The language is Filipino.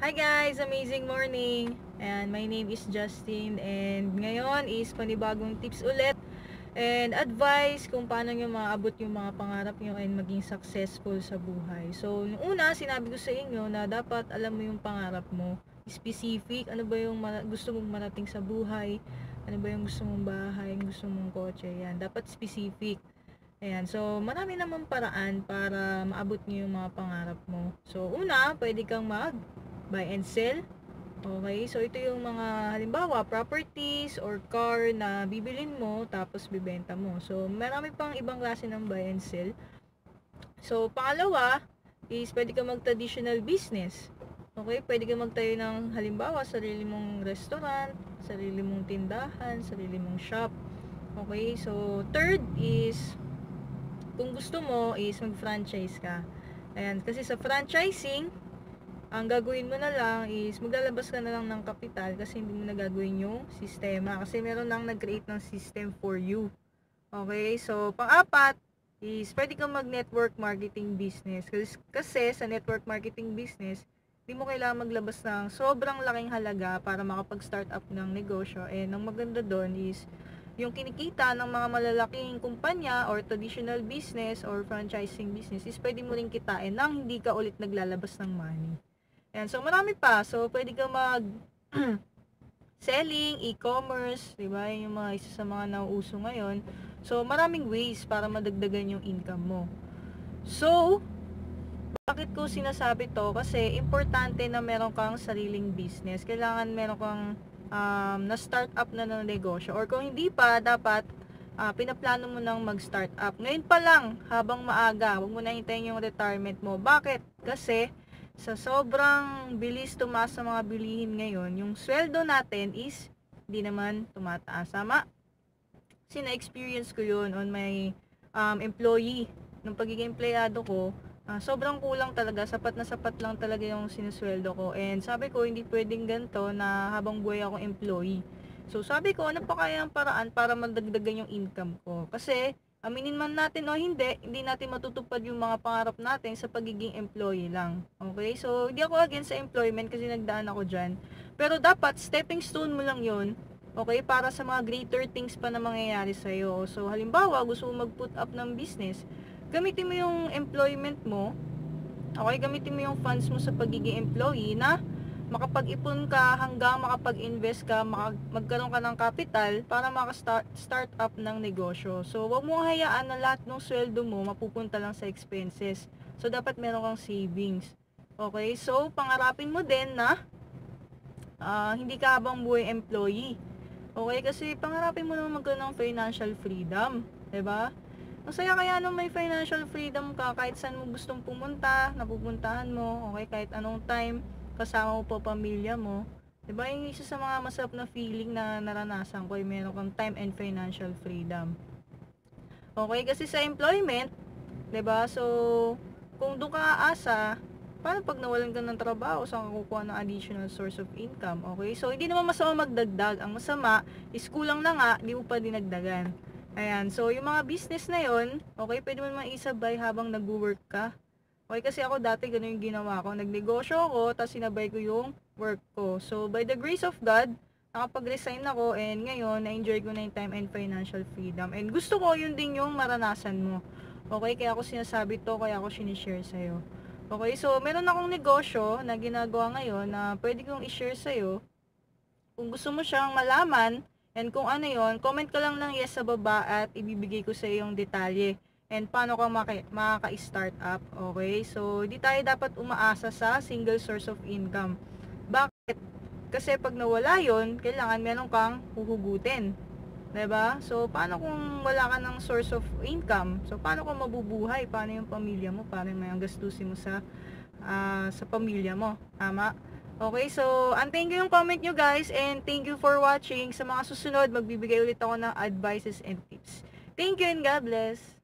Hi guys! Amazing morning! And my name is Justin and ngayon is panibagong tips ulit and advice kung paano nyo maabot yung mga pangarap nyo and maging successful sa buhay. So, nung una, sinabi ko sa inyo na dapat alam mo yung pangarap mo. Specific, ano ba yung gusto mong marating sa buhay, ano ba yung gusto mong bahay, gusto mong kotse, yan. Dapat specific. Ayan, so marami namang paraan para maabot niyo yung mga pangarap mo. So, una, pwede kang buy and sell. Okay, so ito yung mga halimbawa, properties or car na bibilin mo tapos bibenta mo. So, marami pang ibang klase ng buy and sell. So, pangalawa is pwede kang mag-traditional business. Okay, pwede kang magtayo ng halimbawa, sarili mong restaurant, sarili mong tindahan, sarili mong shop. Okay, so third is kung gusto mo is mag-franchise ka. Ayan, kasi sa franchising, ang gagawin mo na lang is maglalabas ka na lang ng kapital kasi hindi mo na gagawin yung sistema. Kasi meron lang nag-create ng system for you. Okay, so pang-apat is pwede kang mag-network marketing business. Kasi sa network marketing business, hindi mo kailangan maglabas ng sobrang laking halaga para makapag-start up ng negosyo. And ang maganda doon is yung kinikita ng mga malalaking kumpanya or traditional business or franchising business is pwede mo rin kitain nang hindi ka ulit naglalabas ng money. Ayan, so marami pa. So, pwede ka mag selling, e-commerce, di ba? Yung mga isa sa mga nauuso ngayon. So, maraming ways para madagdagan yung income mo. So, bakit ko sinasabi to? Kasi importante na meron kang sariling business. Kailangan meron kang na start up na ng negosyo, or kung hindi pa, dapat pinaplano mo nang mag-start up ngayon pa lang habang maaga. Huwag mo na hintayin yung retirement mo. Bakit? Kasi sa sobrang bilis tumaas sa mga bilihin ngayon, yung sweldo natin is hindi naman tumataas. Sama? Kasi na-experience ko yun on my employee. Nung pagiging empleyado ko, sobrang kulang talaga, sapat na sapat lang talaga yung sinusweldo ko. And sabi ko, hindi pwedeng ganito na habang buhay ako employee. So sabi ko, ano pa kaya ang paraan para madagdagan yung income ko? Kasi, aminin man natin o hindi natin matutupad yung mga pangarap natin sa pagiging employee lang. Okay? So, hindi ako against sa employment kasi nagdaan ako dyan. Pero dapat, stepping stone mo lang yun. Okay? Para sa mga greater things pa na mangyayari sa'yo. So, halimbawa, gusto mo mag-put up ng business, gamitin mo yung employment mo, okay, gamitin mo yung funds mo sa pagiging employee na makapag-ipon ka hanggang makapag-invest ka, magkaroon ka ng capital para maka-start up ng negosyo. So, wag mo hayaan na lahat ng sweldo mo mapupunta lang sa expenses. So, dapat meron kang savings. Okay, so, pangarapin mo din na hindi ka habang buhay employee. Okay, kasi pangarapin mo naman magkaroon ng financial freedom. 'Di ba? Masaya kaya nung may financial freedom ka, kahit saan mo gustong pumunta, napupuntahan mo, okay, kahit anong time, kasama mo pa pamilya mo. Diba, yung isa sa mga masarap na feeling na naranasan ko, ay meron kang time and financial freedom. Okay, kasi sa employment, diba, so, kung doon ka aasa, paano pag nawalan ka ng trabaho, saan ka kukuha ng additional source of income, okay? So, hindi naman masama magdagdag. Ang masama is kulang na nga, di mo pa dinagdagan. Ayan, so yung mga business na yon, okay, pwede mo naman isabay habang nag-work ka. Okay, kasi ako dati ganun yung ginawa ko. Nagnegosyo ako, tapos sinabay ko yung work ko. So, by the grace of God, nakapag-resign ako, and ngayon, na-enjoy ko na yung time and financial freedom. And gusto ko yun din yung maranasan mo. Okay, kaya ako sinasabi to, kaya ako sinishare sa'yo. Okay, so meron akong negosyo na ginagawa ngayon na pwede kong i-share sa'yo. Kung gusto mo siyang malaman, and kung ano yon, comment ka lang ng yes sa baba at ibibigay ko sa iyo yung detalye. And paano ka makaka-start up, okay? So, hindi tayo dapat umaasa sa single source of income. Bakit? Kasi pag nawala yon, kailangan meron kang huhugutin. 'Di ba? So, paano kung wala ka ng source of income? So, paano ka mabubuhay? Paano yung pamilya mo? Paano yung gastusin mo sa pamilya mo? Tama? Okay, so, antayin ko yung comment nyo guys, and thank you for watching. Sa mga susunod, magbibigay ulit ako ng advices and tips. Thank you and God bless!